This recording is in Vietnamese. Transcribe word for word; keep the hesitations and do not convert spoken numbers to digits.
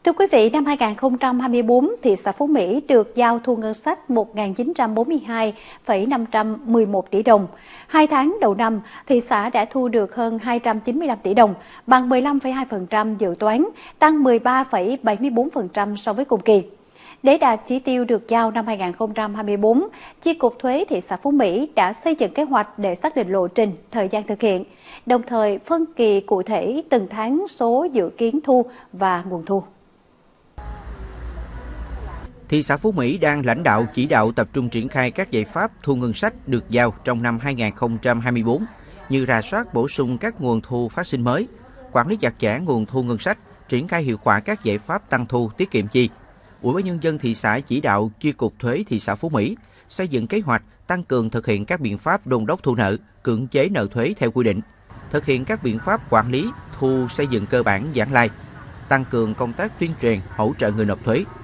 Thưa quý vị, năm hai nghìn không trăm hai mươi tư, thị xã Phú Mỹ được giao thu ngân sách một nghìn chín trăm bốn mươi hai phẩy năm trăm mười một tỷ đồng. Hai tháng đầu năm, thị xã đã thu được hơn hai trăm chín mươi lăm tỷ đồng, bằng mười lăm phẩy hai phần trăm dự toán, tăng mười ba phẩy bảy mươi tư phần trăm so với cùng kỳ. Để đạt chỉ tiêu được giao năm hai nghìn không trăm hai mươi tư, Chi cục Thuế thị xã Phú Mỹ đã xây dựng kế hoạch để xác định lộ trình, thời gian thực hiện, đồng thời phân kỳ cụ thể từng tháng số dự kiến thu và nguồn thu. Thị xã Phú Mỹ đang lãnh đạo chỉ đạo tập trung triển khai các giải pháp thu ngân sách được giao trong năm hai nghìn không trăm hai mươi tư, như rà soát bổ sung các nguồn thu phát sinh mới, quản lý chặt chẽ nguồn thu ngân sách, triển khai hiệu quả các giải pháp tăng thu tiết kiệm chi. Ủy ban nhân dân thị xã chỉ đạo Chi cục Thuế thị xã Phú Mỹ xây dựng kế hoạch tăng cường thực hiện các biện pháp đôn đốc thu nợ, cưỡng chế nợ thuế theo quy định, thực hiện các biện pháp quản lý, thu xây dựng cơ bản vãng lai, tăng cường công tác tuyên truyền hỗ trợ người nộp thuế.